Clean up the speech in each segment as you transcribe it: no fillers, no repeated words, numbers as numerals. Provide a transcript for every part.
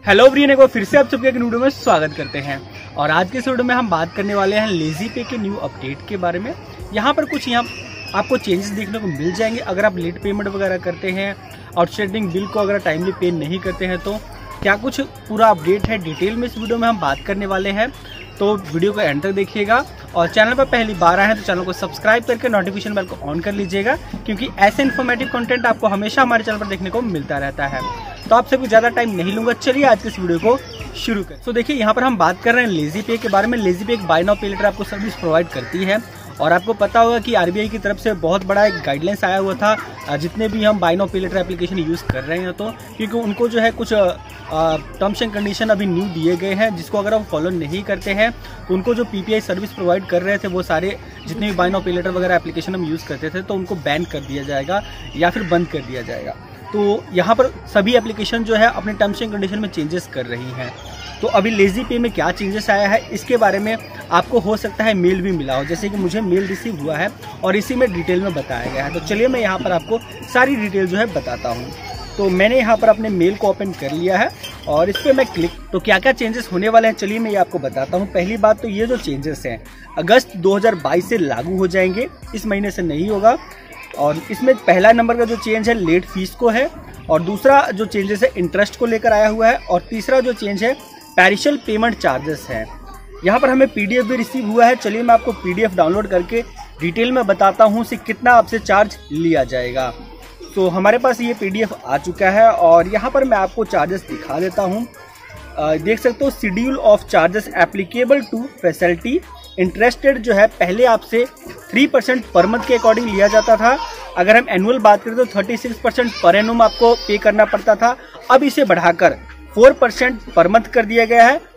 Hello everyone, एक बार फिर से आप सबके एक वीडियो में स्वागत करते हैं। और आज के इस वीडियो में हम बात करने वाले हैं लेजी पे के न्यू अपडेट के बारे में। यहाँ पर कुछ आपको चेंजेस देखने को मिल जाएंगे। अगर आप लेट पेमेंट वगैरह करते हैं, आउटस्टैंडिंग बिल को अगर टाइमली पे नहीं करते हैं, तो क्या कुछ पूरा अपडेट है डिटेल में इस वीडियो में हम बात करने वाले हैं। तो वीडियो को एंड तक देखिएगा और चैनल पर पहली बार आए हैं तो चैनल को सब्सक्राइब करके नोटिफिकेशन बेल को ऑन कर लीजिएगा, क्योंकि ऐसे इन्फॉर्मेटिव कंटेंट आपको हमेशा हमारे चैनल पर देखने को मिलता रहता है। तो आप सभी ज़्यादा टाइम नहीं लूंगा, चलिए आज के इस वीडियो को शुरू करें। तो देखिए, यहाँ पर हम बात कर रहे हैं लेजी पे के बारे में। लेजी पे एक बाय नाउ पे लेटर आपको सर्विस प्रोवाइड करती है और आपको पता होगा कि आरबीआई की तरफ से बहुत बड़ा एक गाइडलाइंस आया हुआ था जितने भी हम buy now pay later application use कर रहे हैं, तो क्योंकि उनको जो है कुछ टर्म्स एंड कंडीशन अभी न्यू दिए गए हैं, जिसको अगर हम फॉलो नहीं करते हैं तो उनको जो पीपीआई सर्विस प्रोवाइड कर रहे थे वो सारे जितने भी बाय नाउ पे लेटर वगैरह एप्लीकेशन हम यूज़ करते थे, तो उनको बैन कर दिया जाएगा या फिर बंद कर दिया जाएगा। तो यहाँ पर सभी एप्लीकेशन जो है अपने टर्म्स एंड कंडीशन में चेंजेस कर रही हैं। तो अभी लेजी पे में क्या चेंजेस आया है इसके बारे में आपको हो सकता है मेल भी मिला हो, जैसे कि मुझे मेल रिसीव हुआ है और इसी में डिटेल में बताया गया है। तो चलिए मैं यहाँ पर आपको सारी डिटेल जो है बताता हूँ। तो मैंने यहाँ पर अपने मेल को ओपन कर लिया है और इस पर मैं क्लिक, तो क्या क्या चेंजेस होने वाले हैं चलिए मैं ये आपको बताता हूँ। पहली बात तो ये जो चेंजेस हैं अगस्त 2022 से लागू हो जाएंगे, इस महीने से नहीं होगा। और इसमें पहला नंबर का जो चेंज है लेट फीस को है, और दूसरा जो चेंजेस है इंटरेस्ट को लेकर आया हुआ है, और तीसरा जो चेंज है पैरिशल पेमेंट चार्जेस है। यहाँ पर हमें पीडीएफ भी रिसीव हुआ है, चलिए मैं आपको पीडीएफ डाउनलोड करके डिटेल में बताता हूँ से कितना आपसे चार्ज लिया जाएगा। तो हमारे पास ये पीडीएफ आ चुका है और यहाँ पर मैं आपको चार्जेस दिखा देता हूँ। देख सकते हो schedule of charges applicable to facility interested जो है पहले आपसे 3% पर मंथ के अकॉर्डिंग लिया जाता था। अगर हम एनुअल बात करें तो 36% पर एनुम आपको पे करना पड़ता था। अब इसे बढ़ाकर 4% पर मंथ कर दिया गया है,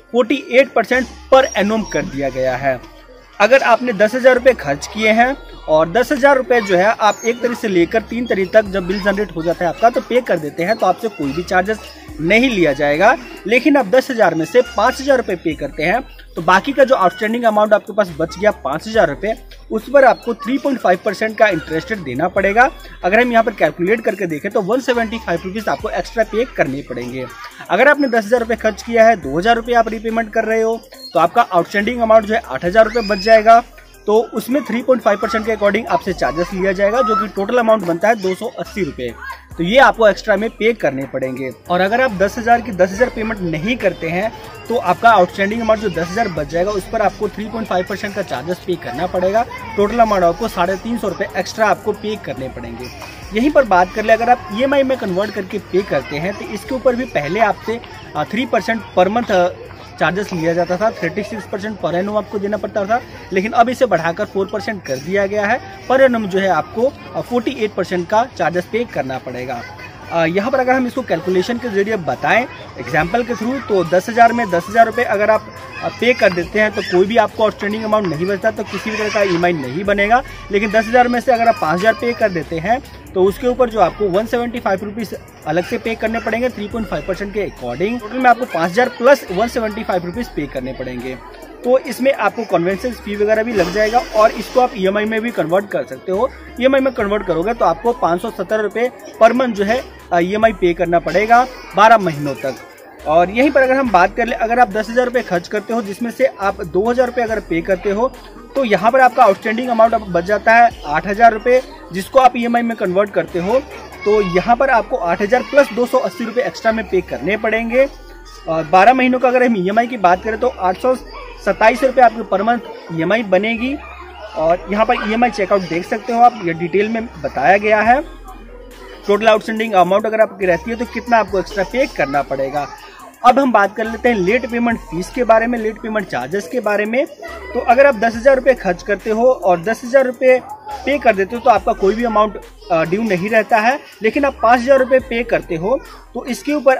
48% पर एनुम कर दिया गया है। अगर आपने 10,000 रुपये खर्च किए हैं और 10,000 रुपये जो है आप एक तारीख से लेकर 3 तारीख तक जब बिल जनरेट हो जाता है आपका तो पे कर देते हैं, तो आपसे कोई भी चार्जेस नहीं लिया जाएगा। लेकिन आप 10,000 में से 5,000 रुपये पे करते हैं तो बाकी का जो आउटस्टैंडिंग अमाउंट आपके पास बच गया 5,000 रुपये, उस पर आपको 3.5% का इंटरेस्ट देना पड़ेगा। अगर हम यहाँ पर कैलकुलेट करके देखें तो 175 रुपीज़ आपको एक्स्ट्रा पे करने पड़ेंगे। अगर आपने 10,000 रुपये खर्च किया है, 2,000 रुपये आप रीपेमेंट कर रहे हो, तो आपका आउटस्टैंडिंग अमाउंट जो है 8,000 रुपये बच जाएगा। तो उसमें 3.5% के अकॉर्डिंग आपसे चार्जेस लिया जाएगा, जो कि टोटल अमाउंट बनता है 280 रुपये। तो ये आपको एक्स्ट्रा में पे करने पड़ेंगे। और अगर आप 10,000 की 10,000 पेमेंट नहीं करते हैं तो आपका आउटस्टैंडिंग अमाउंट जो 10,000 बच जाएगा उस पर आपको 3.5% का चार्जेस पे करना पड़ेगा। टोटल अमाउंट आपको 350 रुपये एक्स्ट्रा आपको पे करने पड़ेंगे। यहीं पर बात कर ले, अगर आप ईएमआई में कन्वर्ट करके पे करते हैं तो इसके ऊपर भी पहले आपसे 3% पर मंथ चार्जेस लिया जाता था, 36% पर एनुम आपको देना पड़ता था, लेकिन अब इसे बढ़ाकर 4% कर दिया गया है। पर एनुम जो है आपको 48% का चार्जेस पे करना पड़ेगा। यहाँ पर अगर हम इसको कैलकुलेशन के जरिए बताएं एग्जाम्पल के थ्रू, तो 10,000 में 10,000 रुपये अगर आप पे कर देते हैं तो कोई भी आपको आउटस्टैंडिंग अमाउंट नहीं बचता, तो किसी भी तरह का ईएमआई नहीं बनेगा। लेकिन 10,000 में से अगर आप 5,000 पे कर देते हैं तो उसके ऊपर जो आपको 175 रुपीज़ अलग से पे करने पड़ेंगे 3.5% के अकॉर्डिंग। टोटल में आपको 5,000 प्लस 175 रुपीज़ पे करने पड़ेंगे। तो इसमें आपको कन्वेंशन फी वगैरह भी लग जाएगा और इसको आप ईएमआई में भी कन्वर्ट कर सकते हो। ईएमआई में कन्वर्ट करोगे तो आपको 570 रुपये पर मंथ जो है ईएमआई पे करना पड़ेगा 12 महीनों तक। और यहीं पर अगर हम बात कर ले, अगर आप 10,000 रुपये खर्च करते हो जिसमें से आप 2,000 रुपये अगर पे करते हो तो यहाँ पर आपका आउटस्टैंडिंग अमाउंट बच जाता है 8,000 रुपये, जिसको आप ईएमआई में कन्वर्ट करते हो तो यहाँ पर आपको 8,000 प्लस 280 रुपये एक्स्ट्रा में पे करने पड़ेंगे। और 12 महीनों का अगर हम ईएमआई की बात करें तो 827 रुपये आपके पर मंथ ईएमआई बनेगी। और यहाँ पर ईएमआई चेकआउट देख सकते हो आप, ये डिटेल में बताया गया है। टोटल आउटस्टैंडिंग अमाउंट अगर आपकी रहती है तो कितना आपको एक्स्ट्रा पे करना पड़ेगा। अब हम बात कर लेते हैं लेट पेमेंट फीस के बारे में, लेट पेमेंट चार्जेस के बारे में। तो अगर आप 10,000 रुपये खर्च करते हो और 10,000 रुपये पे कर देते हो तो आपका कोई भी अमाउंट ड्यू नहीं रहता है। लेकिन आप 5,000 रुपये पे करते हो तो इसके ऊपर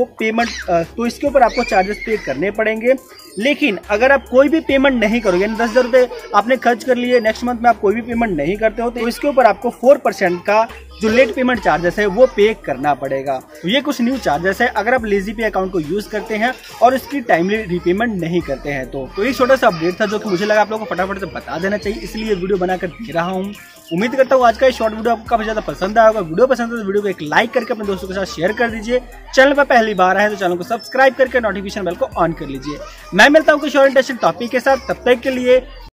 आपको चार्जेस पे करने पड़ेंगे। लेकिन अगर आप कोई भी पेमेंट नहीं करोगे, यानी 10,000 रुपये आपने खर्च कर लिए, नेक्स्ट मंथ में आप कोई भी पेमेंट नहीं करते हो तो इसके ऊपर आपको 4% का जो लेट पेमेंट चार्जेस है वो पे करना पड़ेगा। ये कुछ न्यू चार्जेस है अगर आप लेजी पे अकाउंट को यूज करते हैं और इसकी टाइमली रीपेमेंट नहीं करते हैं। तो ये छोटा सा अपडेट था जो कि मुझे लगा आप लोगों को फटाफट से बता देना चाहिए, इसलिए वीडियो बनाकर दे रहा हूँ। उम्मीद करता हूँ आज का ये शॉर्ट वीडियो आपको काफी ज्यादा पसंद आया होगा। वीडियो पसंद है तो वीडियो को एक लाइक करके अपने दोस्तों के साथ शेयर कर दीजिए। चैनल पर पहली बार आए तो चैनल को सब्सक्राइब करके नोटिफिकेशन बेल को ऑन कर लीजिए। मैं मिलता हूँ कुछ और इंटरेस्टिंग टॉपिक के साथ, तब तक के लिए